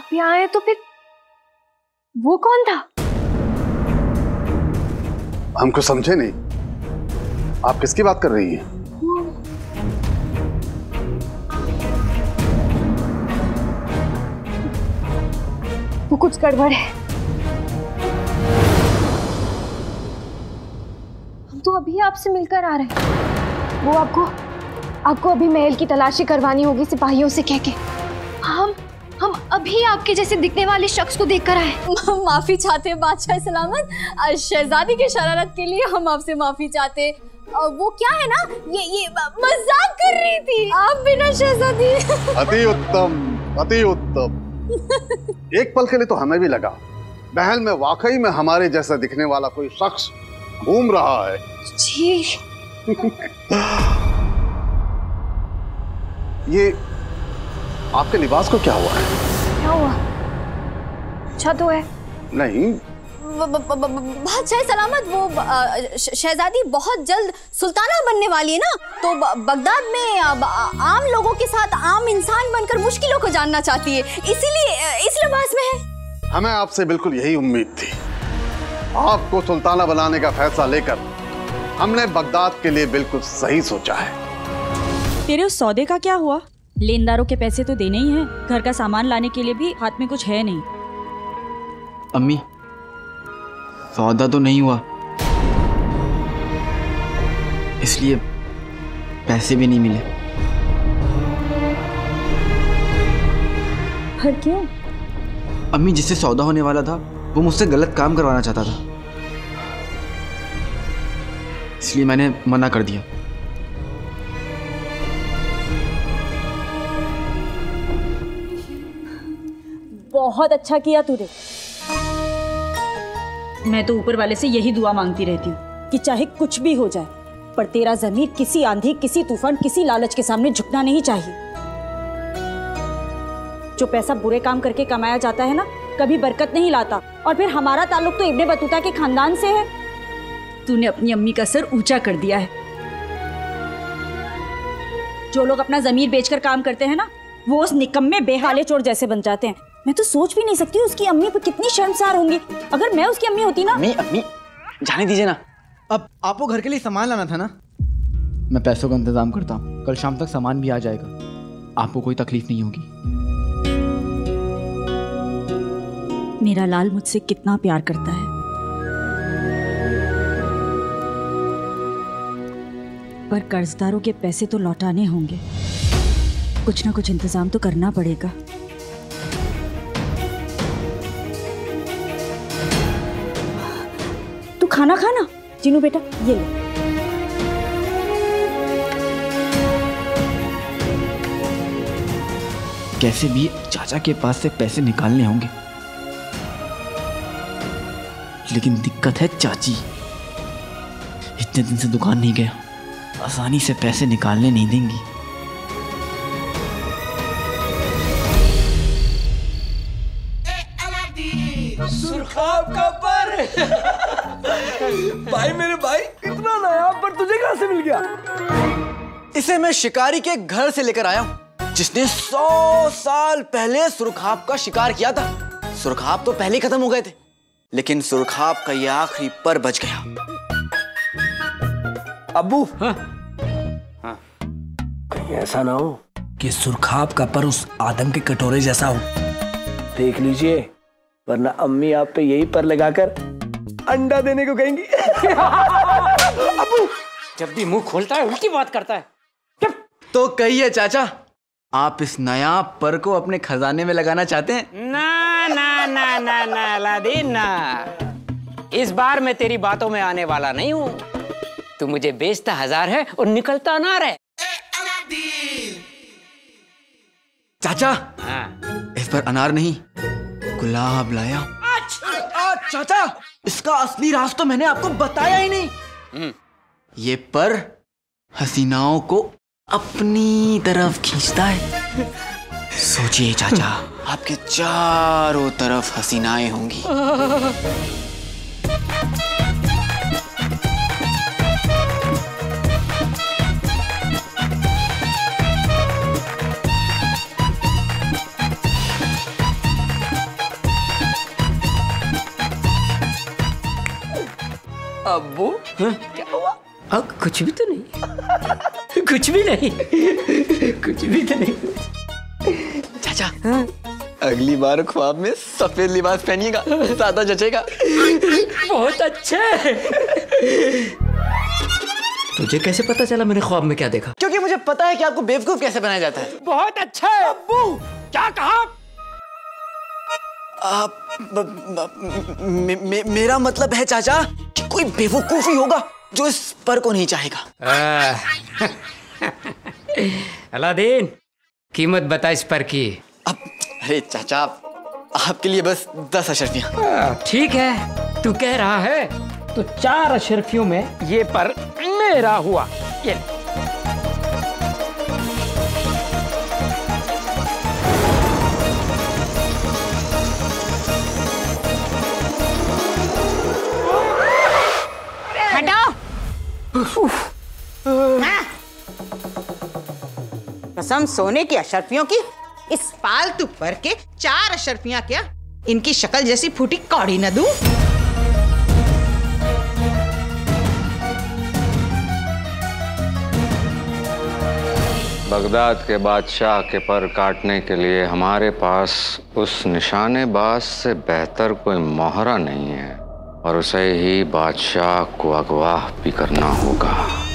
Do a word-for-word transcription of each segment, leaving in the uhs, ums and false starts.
आप यहाँ आए तो फिर वो कौन था? हमको समझे नहीं, आप किसकी बात कर रही हैं? वो कुछ गड़बड़ है। हम तो अभी आपसे मिलकर आ रहे हैं। वो आपको आपको अभी महल की तलाशी करवानी होगी सिपाहियों से कह के। हम हम अभी आपके जैसे दिखने वाले शख्स को देखकर आए। माफी चाहते हैं बादशाह सलामत, शहजादी की शरारत के लिए हम आपसे माफी चाहते हैं। वो क्या है ना, ये ये मजाक कर रही थी आप बिना शहजादी। अति उत्तम, अति उत्तम। एक पल के लिए तो हमें भी लगा महल में वाकई में हमारे जैसा दिखने वाला कोई शख्स घूम रहा है। जी। ये आपके लिबास को क्या हुआ है? क्या हुआ? अच्छा तो है। नहीं बादशाह सलामत, वो शहजादी बहुत जल्द सुल्ताना बनने वाली है ना, तो बगदाद में आम लोगों के साथ आम इंसान बनकर मुश्किलों को जानना चाहती है, इसीलिए इस लिबास में है। हमें आपसे बिल्कुल यही उम्मीद थी। आपको सुल्ताना बनाने का फैसला लेकर हमने बगदाद के लिए बिल्कुल सही सोचा है। तेरे उस सौदे का क्या हुआ? लेनदारों के पैसे तो देने ही हैं, घर का सामान लाने के लिए भी हाथ में कुछ है नहीं। अम्मी, सौदा तो नहीं हुआ, इसलिए पैसे भी नहीं मिले। पर क्यों? अम्मी, जिससे सौदा होने वाला था वो मुझसे गलत काम करवाना चाहता था, इसलिए मैंने मना कर दिया। बहुत अच्छा किया तूने। मैं तो ऊपर वाले से यही दुआ मांगती रहती हूँ कि चाहे कुछ भी हो जाए, पर तेरा ज़मीर किसी आंधी, किसी तूफान, किसी लालच के सामने झुकना नहीं चाहिए। जो पैसा बुरे काम करके कमाया जाता है ना, कभी बरकत नहीं लाता। और फिर हमारा ताल्लुक तो इब्ने बतूता के खानदान से है। तूने अपनी अम्मी का सर ऊंचा कर दिया है। जो लोग अपना ज़मीर बेचकर काम करते हैं ना, वो उस निकम्मे बेहाले चोर जैसे बन जाते हैं। मैं तो सोच भी नहीं सकती उसकी अम्मी पर कितनी शर्मसार होंगी। अगर मैं उसकी अम्मी होती ना। अम्मी, अम्मी, जाने दीजिए ना। अब आपको घर के लिए सामान लाना था ना। मैं पैसों का इंतजाम करता हूँ, कल शाम तक सामान भी आ जाएगा, आपको कोई तकलीफ नहीं होगी। मेरा लाल मुझसे कितना प्यार करता है, पर कर्जदारों के पैसे तो लौटाने होंगे। कुछ ना कुछ इंतजाम तो करना पड़ेगा। तू खाना खाना जीनू बेटा, ये ले। कैसे भी चाचा के पास से पैसे निकालने होंगे, लेकिन दिक्कत है चाची। इतने दिन से दुकान नहीं गया, आसानी से पैसे निकालने नहीं देंगी। सुरखाब का पर भाई, मेरे भाई, इतना नया पर तुझे कहां से मिल गया? इसे मैं शिकारी के घर से लेकर आया हूँ, जिसने सौ साल पहले सुरखाब का शिकार किया था। सुरखाब तो पहले ही खत्म हो गए थे, लेकिन सुरखाब का ये आखिरी पर बच गया। अब्बू, हाँ? हाँ। कहीं ऐसा ना हो कि सुरखाब का पर उस आदम के कटोरे जैसा हो। देख लीजिए, वरना अम्मी आप पे यही पर लगाकर अंडा देने को कहेंगी। अब्बू, जब भी मुंह खोलता है उल्टी बात करता है। तो कहिए चाचा, आप इस नया पर को अपने खजाने में लगाना चाहते हैं? ना ना ना ना ना अलादीन ना, इस बार मैं तेरी बातों में आने वाला नहीं हूँ। तू मुझे बेचता हजार है और निकलता अनार है। चाचा, हाँ। इस पर अनार नहीं, गुलाब लाया। आ, चाचा, इसका असली राज तो मैंने आपको बताया ही नहीं। ये पर हसीनाओं को अपनी तरफ खींचता है। सोचिए चाचा, आपके चारों तरफ हसीनाएं होंगी। अब्बू क्या हुआ? अब कुछ भी तो नहीं। कुछ भी नहीं। कुछ भी तो नहीं। चाचा, हाँ? अगली बार ख्वाब में सफेद लिबास पहनिएगा, ज्यादा जचेगा। बहुत अच्छे। तुझे कैसे पता चला मैंने ख्वाब में क्या देखा? क्योंकि मुझे पता है कि आपको बेवकूफ कैसे बनाया जाता है। बहुत अच्छा है अब्बू। क्या कहा? आप ब, ब, मे, मे, मेरा मतलब है चाचा कि कोई बेवकूफ ही होगा जो इस पर को नहीं चाहेगा। अलादीन, कीमत बता इस पर की। अब अरे चाचा, आपके लिए बस दस अशर्फियां। ठीक है, तू कह रहा है तो चार अशर्फियों में ये पर मेरा हुआ। ये हटाओ। कसम सोने की अशर्फियों की, इस फालतू पर के चार अशर्फियां क्या, इनकी शक्ल जैसी फूटी कौड़ी न दूं? बगदाद के बादशाह के पर काटने के लिए हमारे पास उस निशानेबाज से बेहतर कोई मोहरा नहीं है, और उसे ही बादशाह को अगवा भी करना होगा।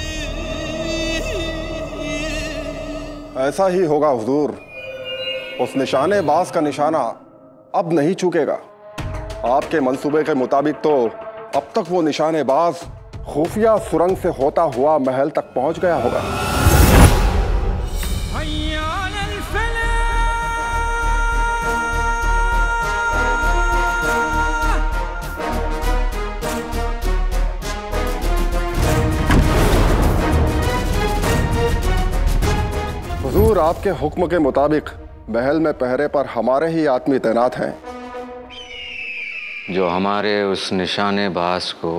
ऐसा ही होगा हुजूर। उस निशानेबाज का निशाना अब नहीं चूकेगा। आपके मंसूबे के मुताबिक तो अब तक वो निशानेबाज खुफिया सुरंग से होता हुआ महल तक पहुंच गया होगा। हुजूर, आपके हुक्म के मुताबिक महल में पहरे पर हमारे ही आदमी तैनात हैं, जो हमारे उस निशानेबाज को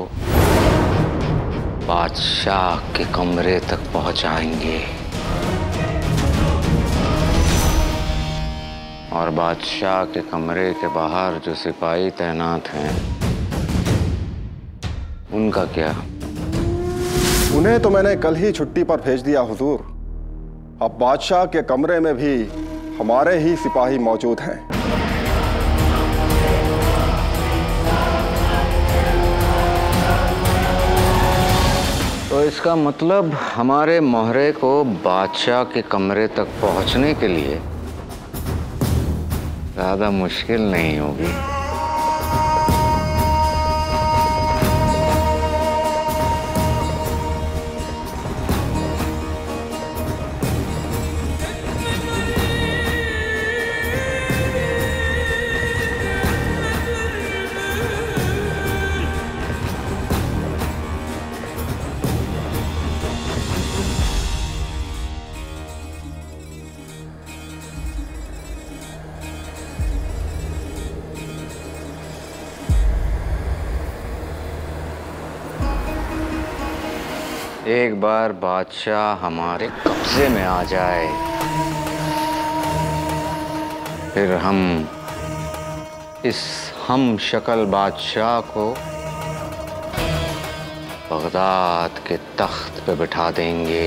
बादशाह के कमरे तक पहुंचाएंगे, और बादशाह के कमरे के बाहर जो सिपाही तैनात हैं उनका क्या? उन्हें तो मैंने कल ही छुट्टी पर भेज दिया हुजूर। अब बादशाह के कमरे में भी हमारे ही सिपाही मौजूद हैं। तो इसका मतलब हमारे मोहरे को बादशाह के कमरे तक पहुंचने के लिए ज्यादा मुश्किल नहीं होगी। एक बार बादशाह हमारे कब्जे में आ जाए, फिर हम इस हम शक्ल बादशाह को बगदाद के तख्त पे बिठा देंगे।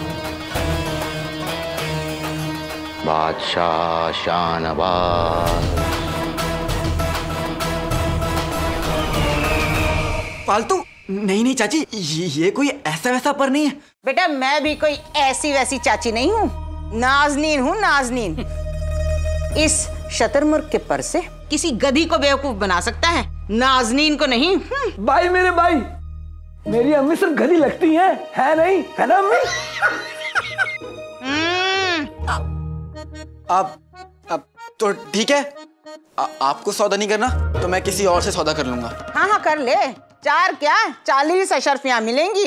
बादशाह शानवाज। फालतू नहीं नहीं चाची, ये, ये कोई ऐसा वैसा पर नहीं है। बेटा, मैं भी कोई ऐसी वैसी चाची नहीं हूँ, नाजनीन हूँ नाजनीन। इस शतरमुर्ग के पर से किसी गधी को बेवकूफ बना सकता है, नाजनीन को नहीं। भाई मेरे भाई, मेरी अम्मी सिर्फ गधी लगती है, है नहीं? है ना अम्मी? आप अब तो ठीक है, आ, आपको सौदा नहीं करना तो मैं किसी और से सौदा कर लूंगा। हाँ हाँ कर ले, चार क्या चालीस अशर्फियां मिलेंगी।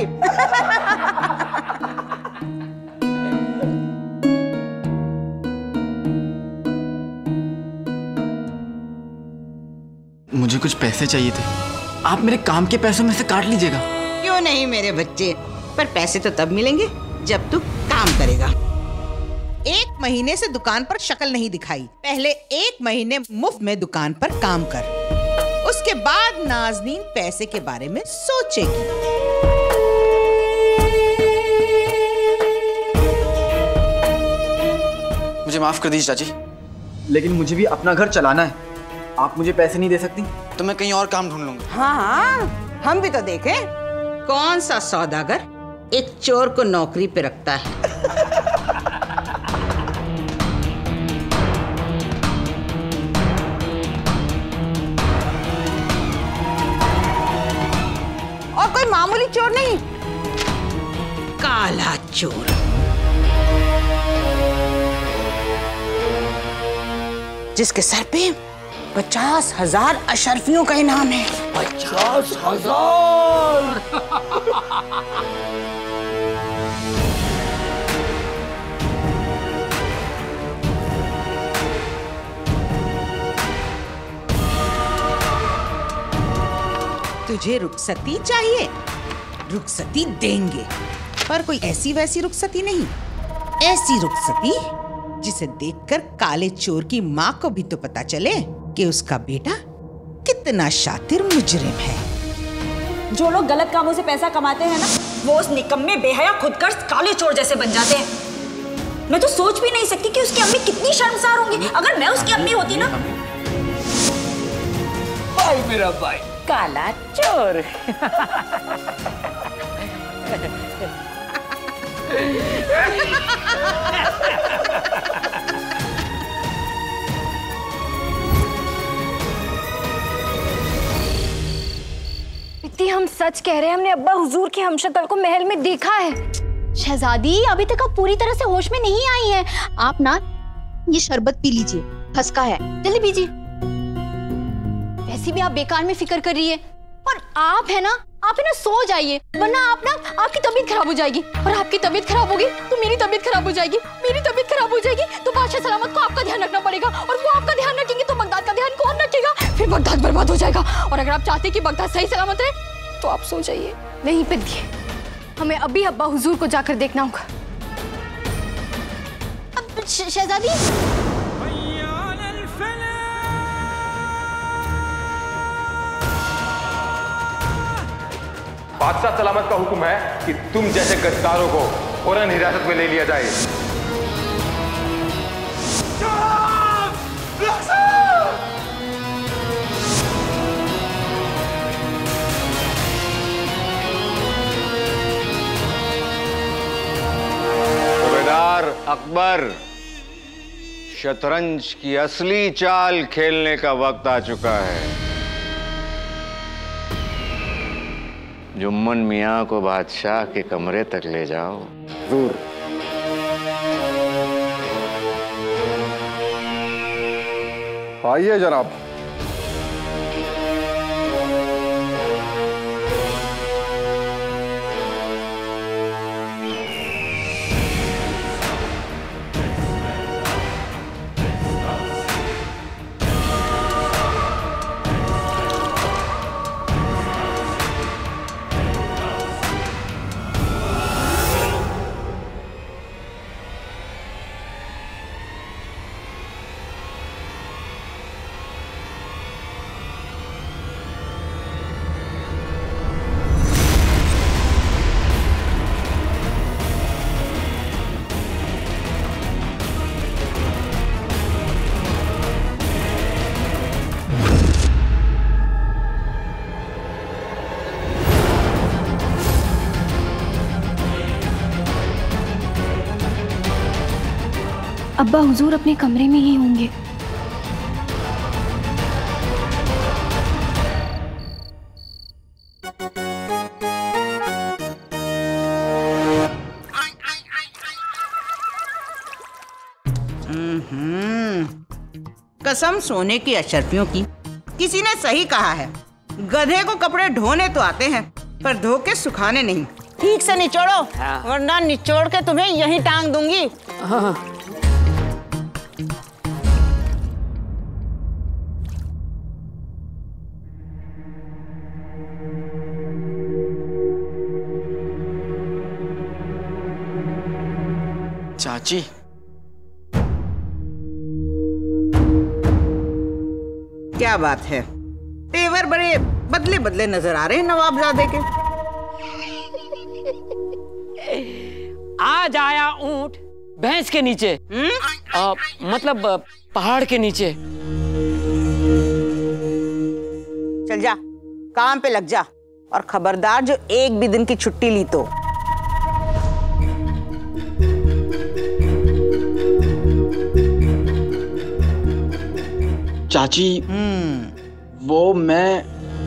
मुझे कुछ पैसे चाहिए थे, आप मेरे काम के पैसों में से काट लीजिएगा। क्यों नहीं मेरे बच्चे, पर पैसे तो तब मिलेंगे जब तू काम करेगा। एक महीने से दुकान पर शक्ल नहीं दिखाई, पहले एक महीने मुफ्त में दुकान पर काम कर, उसके बाद नाज़नीन पैसे के बारे में सोचेगी। मुझे माफ कर दीजिए चाची, लेकिन मुझे भी अपना घर चलाना है। आप मुझे पैसे नहीं दे सकती तो मैं कहीं और काम ढूंढ लूंगा। हाँ हाँ, हम भी तो देखें कौन सा सौदागर एक चोर को नौकरी पे रखता है। और कोई मामूली चोर नहीं, काला चोर। जिसके सर पे पचास हजार अशरफियों का इनाम है। पचास हजार तुझे रुखसती चाहिए, रुखसती देंगे, पर कोई ऐसी वैसी रुखसती नहीं, ऐसी रुखसती जिसे देखकर काले चोर की माँ को भी तो पता चले कि उसका बेटा कितना शातिर मुजरिम है। जो लोग गलत कामों से पैसा कमाते हैं ना, वो उस निकम्मे बेहया खुदगर्ज काले चोर जैसे बन जाते हैं। मैं तो सोच भी नहीं सकती कि उसकी अम्मी कितनी शर्मसार होंगी। अगर मैं उसकी अम्मी होती ना। भाई मेरा भाई काला चोर। दीदी हम सच कह रहे हैं, हमने अब्बा हुजूर की हमशक्ल को महल में देखा है। शहजादी अभी तक आप पूरी तरह से होश में नहीं आई हैं। आप ना ये शरबत पी लीजिए, खसका है, जल्दी पीजिए। वैसे भी आप बेकार में फिक्र कर रही है, और आप है ना, आप है ना सो जाइए, वरना आप ना आपकी तबीयत खराब हो जाएगी, और आपकी तबीयत खराब होगी तो मेरी तबीयत खराब हो जाएगी, मेरी तबीयत खराब हो जाएगी तो बादशाह सलामत को आपका ध्यान रखना पड़ेगा, और वो आपका ध्यान रखेंगे तो बगदाद का ध्यान कौन रखेगा? फिर बगदाद बर्बाद हो जाएगा। और अगर आप चाहते कि बगदाद सही सलामत है तो आप सो जाइए। नहीं पिद्दी, हमें अभी अब्बा हुजूर को जाकर देखना होगा। अब शहजादी बादशाह सलामत का हुक्म है कि तुम जैसे गद्दारों को फौरन हिरासत में ले लिया जाए। सूबेदार अकबर, शतरंज की असली चाल खेलने का वक्त आ चुका है। जुम्मन मियाँ को बादशाह के कमरे तक ले जाओ। जरूर। आइए जनाब। अब्बा हुजूर अपने कमरे में ही होंगे। कसम सोने की अशरफियों की, किसी ने सही कहा है, गधे को कपड़े ढोने तो आते हैं पर धो के सुखाने नहीं। ठीक से निचोड़ो, वरना निचोड़ के तुम्हें यहीं टांग दूंगी। हाँ। चाची, क्या बात है? तेवर बड़े बदले बदले नजर आ रहे हैं नवाबजादे के। आज आया ऊंट भैंस के नीचे, आ, मतलब पहाड़ के नीचे। चल जा, काम पे लग जा, और खबरदार जो एक भी दिन की छुट्टी ली तो। चाची वो मैं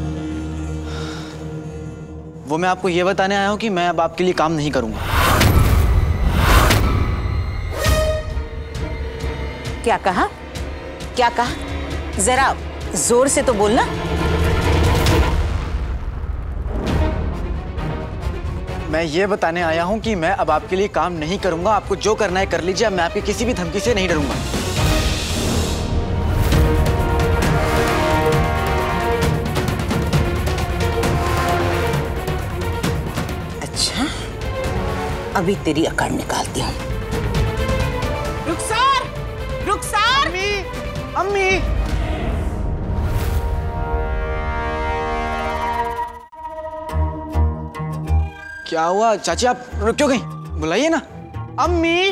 वो मैं आपको ये बताने आया हूं कि मैं अब आपके लिए काम नहीं करूंगा। क्या कहा? क्या कहा? जरा जोर से तो बोलना। मैं ये बताने आया हूं कि मैं अब आपके लिए काम नहीं करूंगा। आपको जो करना है कर लीजिए, मैं आपकी किसी भी धमकी से नहीं डरूंगा। अच्छा, अभी तेरी अकड़ निकालती हूँ। रुखसार, रुखसार। अम्मी, अम्मी। क्या हुआ चाची, आप रुक क्यों गई? बुलाइए ना। अम्मी।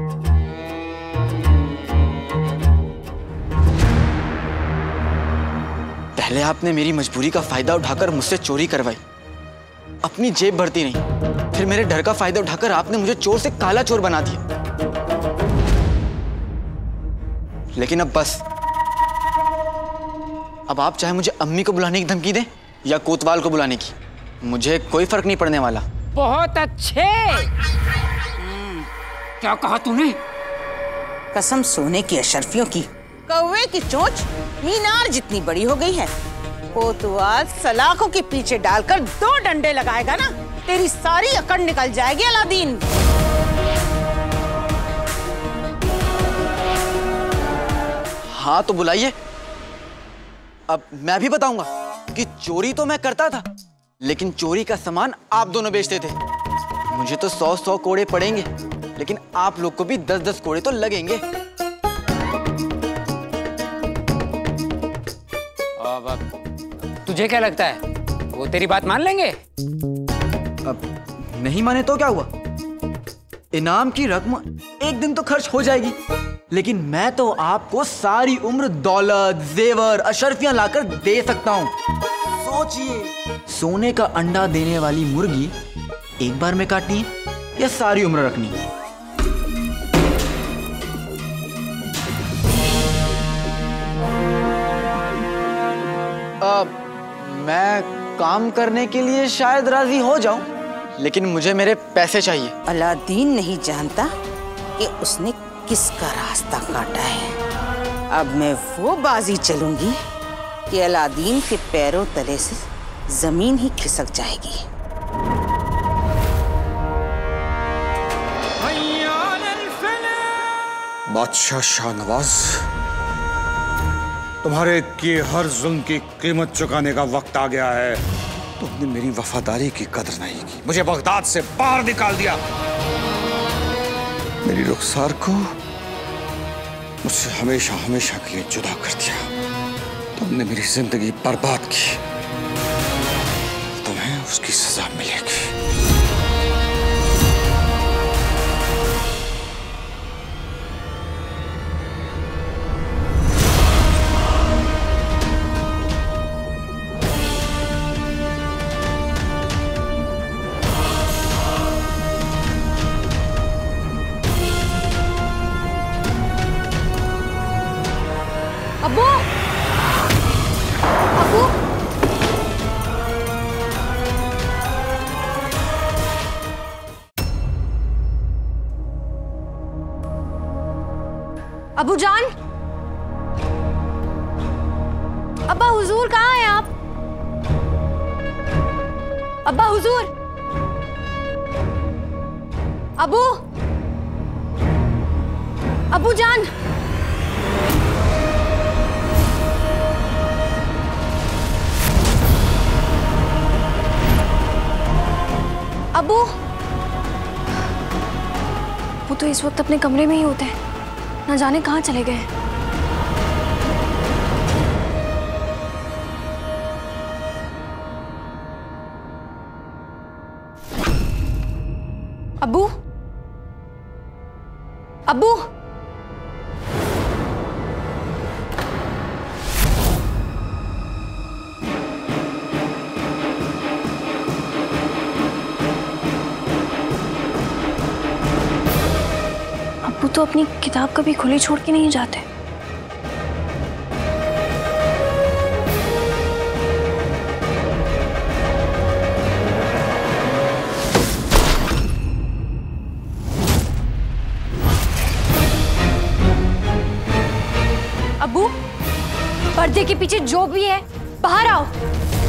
पहले आपने मेरी मजबूरी का फायदा उठाकर मुझसे चोरी करवाई, अपनी जेब भरती नहीं। फिर मेरे डर का फायदा उठाकर आपने मुझे चोर से काला चोर बना दिया। लेकिन अब बस, अब आप चाहे मुझे अम्मी को बुलाने की धमकी दें या कोतवाल को बुलाने की, मुझे कोई फर्क नहीं पड़ने वाला। बहुत अच्छे। क्या कहा तूने? कसम सोने की अशरफियों की, कौवे की चोंच मीनार जितनी बड़ी हो गई है। कोतवाल सलाखों के पीछे डालकर दो डंडे लगाएगा ना, तेरी सारी अकड़ निकल जाएगी अलादीन। हाँ तो बुलाइए। अब मैं भी बताऊंगा कि चोरी तो मैं करता था, लेकिन चोरी का सामान आप दोनों बेचते थे। मुझे तो सौ सौ कोड़े पड़ेंगे, लेकिन आप लोग को भी दस दस कोड़े तो लगेंगे। अब तुझे क्या लगता है वो तेरी बात मान लेंगे? अब नहीं माने तो क्या हुआ? इनाम की रकम एक दिन तो खर्च हो जाएगी, लेकिन मैं तो आपको सारी उम्र दौलत, जेवर, अशर्फियां लाकर दे सकता हूं। सोचिए, सोने का अंडा देने वाली मुर्गी एक बार में काटनी है या सारी उम्र रखनी है? अब मैं काम करने के लिए शायद राजी हो जाऊं, लेकिन मुझे मेरे पैसे चाहिए। अलादीन नहीं जानता कि उसने किसका रास्ता काटा है। अब मैं वो बाजी चलूंगी कि अलादीन के पैरों तले से जमीन ही खिसक जाएगी। बादशाह शाहनवाज, तुम्हारे किए हर जुल्म की कीमत चुकाने का वक्त आ गया है। तुमने मेरी वफादारी की कदर नहीं की, मुझे बगदाद से बाहर निकाल दिया, मेरी रुखसार को मुझसे हमेशा हमेशा के लिए जुदा कर दिया। तुमने मेरी जिंदगी बर्बाद की, तुम्हें उसकी सजा मिलेगी। अब्बू, अब्बू, अब्बू जान, अब्बा हुजूर कहाँ हैं आप? अब्बा हुजूर, अब्बू, अब्बू जान, अब्बू। वो तो इस वक्त अपने कमरे में ही होते हैं, ना जाने कहाँ चले गए। अब्बू, अब्बू, अब्बू तो अपनी किताब कभी खुली छोड़ के नहीं जाते। अब्बू, पर्दे के पीछे जो भी है बाहर आओ।